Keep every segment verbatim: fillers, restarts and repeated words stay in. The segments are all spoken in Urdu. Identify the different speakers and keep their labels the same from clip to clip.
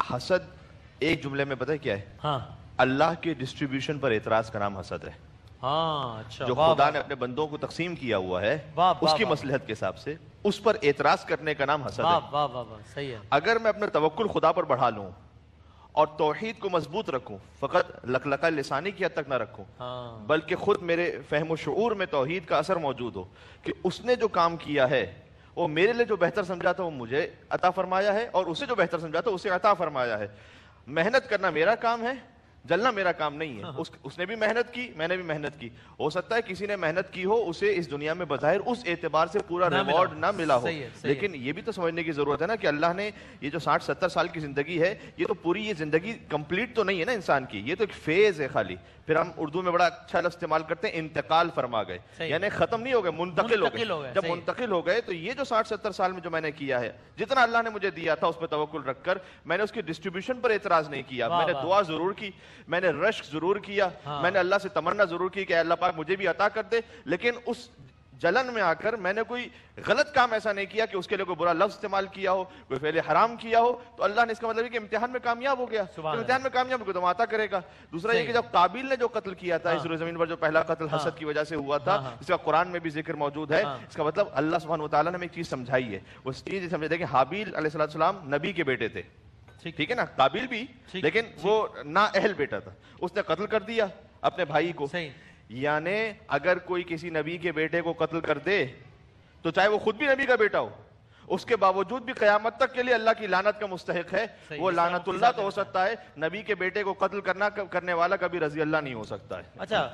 Speaker 1: حسد ایک جملے میں پتہ ہے کیا ہے؟
Speaker 2: ہاں
Speaker 1: اللہ کے ڈسٹریبیوشن پر اعتراض کا نام حسد ہے.
Speaker 2: ہاں اچھا
Speaker 1: جو خدا نے اپنے بندوں کو تقسیم کیا ہوا ہے اس کی مصلحت کے حساب سے اس پر اعتراض کرنے کا نام حسد ہے.
Speaker 2: واہ واہ واہ واہ صحیح ہے.
Speaker 1: اگر میں اپنا توکل خدا پر بڑھا لوں اور توحید کو مضبوط رکھوں, فقط لقلقہ لسانی کی حد تک نہ رکھوں, بلکہ خود میرے فہم و شعور میں توحید کا اثر موجود ہو کہ اس نے جو کام کیا ہے وہ میرے لیے جو بہتر سمجھا تھا وہ مجھے عطا فرمایا ہے, اور اسے جو بہتر سمجھا تھا اسے عطا فرمایا ہے. محنت کرنا میرا کام ہے, جلنا میرا کام نہیں ہے. اس, اس نے بھی محنت کی, میں نے بھی محنت کی. ہو سکتا ہے کسی نے محنت کی ہو اسے اس دنیا میں بظاہر اس اعتبار سے پورا ریوارڈ نہ ملا ہو, لیکن یہ بھی تو سمجھنے کی ضرورت ہے نا کہ اللہ نے یہ جو ساٹھ ستر سال کی زندگی ہے یہ تو پوری یہ زندگی کمپلیٹ تو نہیں ہے نا انسان کی, یہ تو ایک فیز ہے خالی. پھر ہم اردو میں بڑا اچھا لفظ استعمال کرتے ہیں انتقال فرما گئے, یعنی ختم نہیں ہو گئے, منتقل ہو گئے. جب منتقل ہو گئے تو یہ جو ساٹھ ستر سال میں جو میں نے کیا ہے, جتنا اللہ نے مجھے دیا تھا اس پہ توکل رکھ کر میں نے اس کی ڈسٹریبیوشن پر اعتراض نہیں کیا. میں نے دعا ضرور کی, میں نے رشک ضرور کیا, میں نے اللہ سے تمنا ضرور کی کہ اللہ پاک مجھے بھی عطا کر دے, لیکن اس جلن میں آ کر میں نے کوئی غلط کام ایسا نہیں کیا کہ اس کے لیے کوئی برا لفظ استعمال کیا ہو, کوئی فعل حرام کیا ہو. تو اللہ نے اس کا مطلب ہے کہ امتحان میں کامیاب ہو گیا, امتحان میں کامیاب ہو گیا تو عطا کرے گا. دوسرا یہ کہ جب قابیل نے جو قتل کیا تھا اس زمین پر, جو پہلا قتل حسد کی وجہ سے ہوا تھا, اس کا قرآن میں بھی ذکر موجود ہے. اس کا مطلب اللہ سبحانہ و تعالیٰ نے ہمیں ایک چیز سمجھائی ہے. وہ چیز سمجھے تھے کہ حابیل علیہ السلام نبی کے بیٹے تھے, ٹھیک ہے نا, قابیل بھی, لیکن وہ نا اہل بیٹا تھا, اس نے قتل کر دیا اپنے بھائی کو. یعنی اگر کوئی کسی نبی کے بیٹے کو قتل کر دے تو چاہے وہ خود بھی نبی کا بیٹا ہو, اس کے باوجود بھی قیامت تک کے لیے اللہ کی لعنت کا مستحق ہے. وہ لعنت اللہ تو ہو سکتا ہے, نبی کے بیٹے کو قتل کرنا کرنے والا کبھی رضی اللہ نہیں ہو سکتا ہے.
Speaker 2: اچھا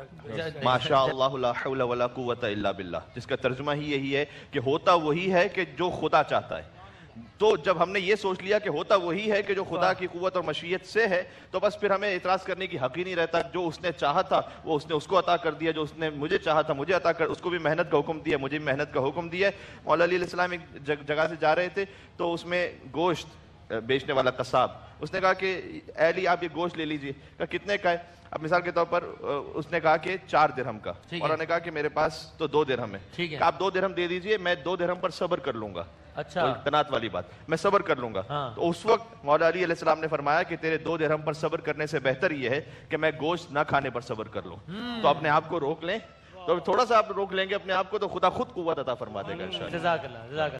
Speaker 1: ماشاء اللہ لا حول ولا قوت الا باللہ, جس کا ترجمہ ہی یہی ہے کہ ہوتا وہی ہے کہ جو خدا چاہتا ہے. تو جب ہم نے یہ سوچ لیا کہ ہوتا وہی ہے کہ جو خدا کی قوت اور مشیت سے ہے, تو بس پھر ہمیں اعتراض کرنے کی حق ہی نہیں رہتا. جو اس نے چاہا تھا وہ اس نے اس کو عطا کر دیا, جو اس نے مجھے چاہا تھا مجھے عطا کر, اس کو بھی محنت کا حکم دیا, مجھے بھی محنت کا حکم دیا. مولا علی علیہ السلام ایک جگہ سے جا رہے تھے تو اس میں گوشت بیچنے والا قصاب, اس نے کہا کہ اے علی آپ یہ گوشت لے لیجئے. کہا کتنے کا ہے؟ اب مثال کے طور پر اس نے کہا کہ چار درہم کا, اور انہوں نے کہا کہ میرے پاس تو دو درہم ہے. آپ دو درہم دے دیجئے, میں دو درہم پر صبر کر لوں گا.
Speaker 2: اچھا
Speaker 1: اقتناط والی بات, میں صبر کر لوں گا. تو اس وقت مولا علی علیہ السلام نے فرمایا کہ تیرے دو درہم پر صبر کرنے سے بہتر یہ ہے کہ میں گوشت نہ کھانے پر صبر کر لوں. تو اپنے آپ کو روک لیں, تو تھوڑا سا آپ روک لیں گے اپنے آپ کو تو خدا خود قوت عطا فرما دے گا انشاءاللہ.
Speaker 2: جزاک اللہ.